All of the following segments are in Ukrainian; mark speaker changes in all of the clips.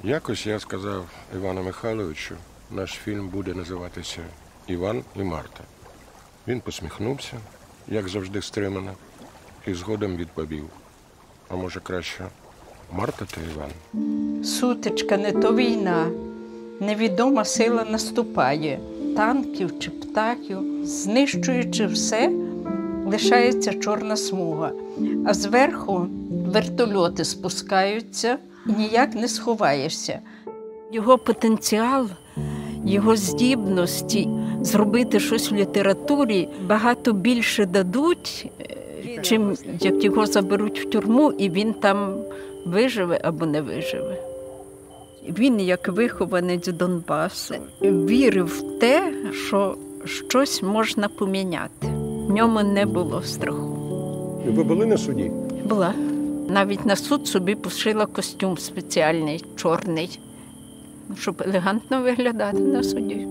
Speaker 1: Якось я сказав Івану Михайловичу, наш фільм буде називатися «Іван і Марта». Він посміхнувся, як завжди стримано, і згодом відповів: а може краще Марта та Іван?
Speaker 2: Сутичка не то війна, невідома сила наступає. Танків чи птахів, знищуючи все, лишається чорна смуга. А зверху вертольоти спускаються, і ніяк не сховаєшся. Його потенціал, його здібності зробити щось в літературі багато більше дадуть, чим як його заберуть в тюрму, і він там виживе або не виживе. Він, як вихованець Донбасу, вірив в те, що щось можна поміняти. В ньому не було страху.
Speaker 1: Ви були на суді?
Speaker 2: Була. Навіть на суд собі пошила костюм спеціальний, чорний, щоб елегантно виглядати на суді.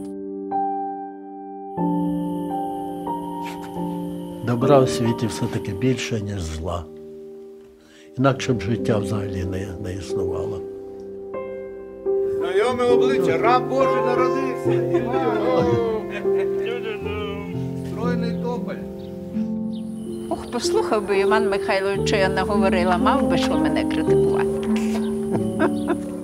Speaker 3: Добра в світі все-таки більше, ніж зла. Інакше б життя взагалі не існувало.
Speaker 4: Знайоме обличчя, раб Божий народився. Стройний тополь.
Speaker 2: Ох, послухав би Іван Михайлович, що я наговорила, мав би що мене критикувати.